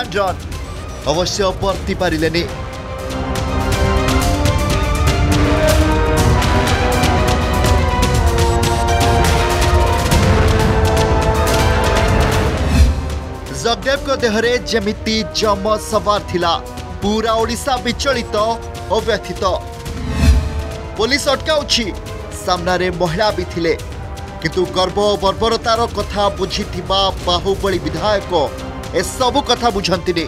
And run अवश्य बर्ती पारिलेनी। जगदेव को देहरे जेमिति जम सवार थिला पूरा ओडिशा विचलित अव्यथित। पुलिस अटकाउछि सामनारे महिला भी थिले किंतु गर्व बर्बरतार कथा बुझिथिबा बाहुबली विधायक ए सबु कथा बुझंतिनी।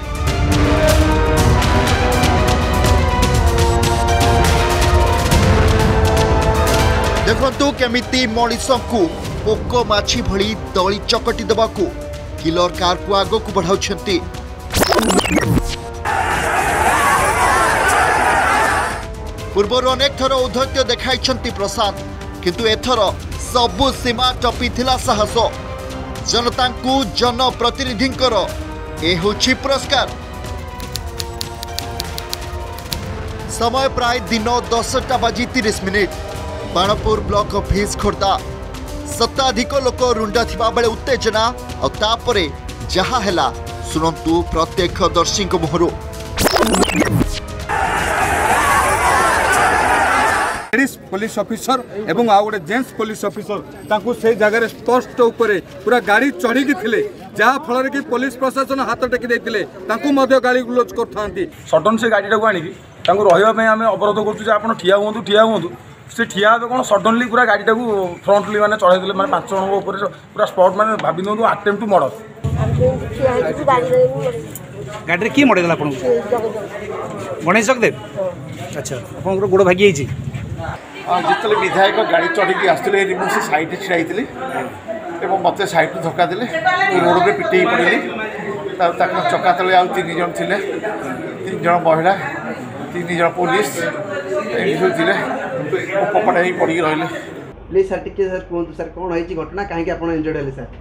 देखंतु केमिति मनीषकु पोको माछी भली दली चकटी देबाकू किलर कार को आगो को बढ़ाउछंती। पूर्वर अनेक थर औद्धत्य देखाइछंती प्रशांत किंतु एथर सबु सीमा टपी थिला साहस। जनता को जनप्रतिनिधिंकर ए होछि पुरस्कार। समय प्राय दिन 10टा बाजी 30 minute. Banapur block office Khordha शताधिक लोक रुंड थिबा बेले उत्तेजना और तापरे जहा हैला सुनंतु प्रत्यक्षदर्शी मुहरु। लेडीज पुलिस ऑफिसर एवं आ गोटे जेंट्स पुलिस ऑफिसर तांकु से जगह स्पष्ट ऊपर पूरा गाड़ी चढ़ी थिले जहा फल कि पुलिस प्रशासन हाथ टेकी देथिले तांकु मध्य गाड़ी गुलोच करथांती। सडन से गाड़ी टाको आनिकी तांकु रहिबा पय आमे अवरोध करछु जे आपण ठिया हुंतु से ठिया कौन सडनली पूरा गाड़ी टाको फ्रंटली माने चढ़ाई देले माने 5 जन ऊपर पूरा स्पॉट माने भाबी दो अटेम्प्ट टू मर्डर। गाड़ी की मर्डर आपन गणेश जगदेव अच्छा आपन गोड़ भागी आइछि। जितले विधायक गाड़ी चढ़ी आसते से साइड छिड़ाई और मत साइड धक्का देले रोड में पिटे पड़े चक्का तले आउ 3 जन थे 3 जन महिला 3 जन पुलिस पपटा ही पड़ी रही। प्लीज सर टिके सर कहतु सर कौन है घटना कहीं आप इंजर्ड है सर।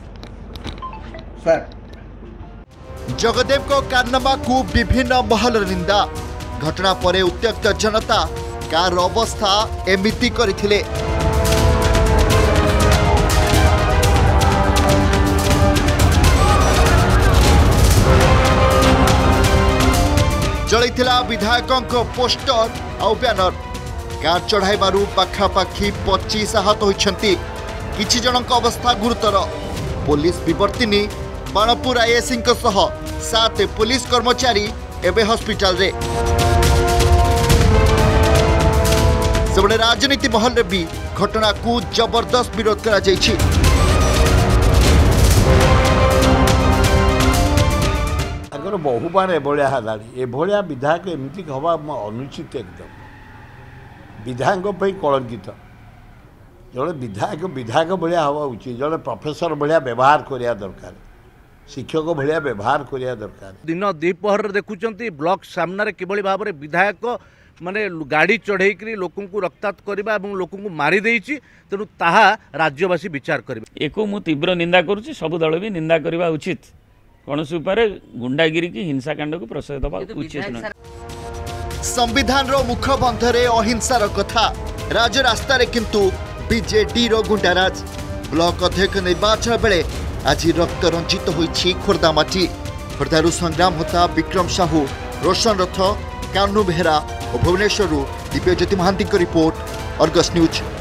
सर जगदेव को कारनामा को विभिन्न महल निंदा। घटना परे उत्त्यक्त जनता कार अवस्था एमिति करिथिले। जलिथिला विधायकों पोस्टर आउ बैनर। कार चढ़ाइबारु पाखापाखि 25 आहत होइछंती। किछि जनक अवस्था गुरुतर। पुलिस विवर्तिनी बाणपुर आईएससी सह 7 पुलिस कर्मचारी एबे हॉस्पिटल रे। सेबडे राजनीति महल रे भी घटना को जबरदस्त विरोध करा जायछि। अगर बहु बार एभलिया हलानी एभलिया विधायक एमती हवा अनुचित एकदम विधायक कलंकित। जड़े विधायक विधायक भाया हवा उचित जड़े प्रोफेसर भाया व्यवहार करिया दरकार शिक्षक भाया व्यवहार करिया दरकार। दिन द्विपहर देखुचंती ब्लॉक सामने किभली भाव में विधायक माने गाड़ी चढ़ेकरी लोक रक्ताक्त करवा और लोक मारी देइछि तेणु ताहा राज्यवासी विचार करिवे। एको मु तीव्र निंदा करुछि सबु दल भी निंदा करवा उचित। कौनसी उपाय गुंडागिरी की हिंसाकांड को प्रश्रय दबा उचित न। संविधान रो मुखबंधरे अहिंसार कथा राजरास्ता रे किंतु बीजेडी रो गुंडाराज। ब्लॉक अध्यक्ष निर्वाचन बेले आज रक्त रंजित होइछि खोर्धा माटी। खोर्धारू संग्राम होता विक्रम साहू रोशन रथ कान्नू बेहरा और Bhubaneswar Dibyajyoti Mohanty report Argus news.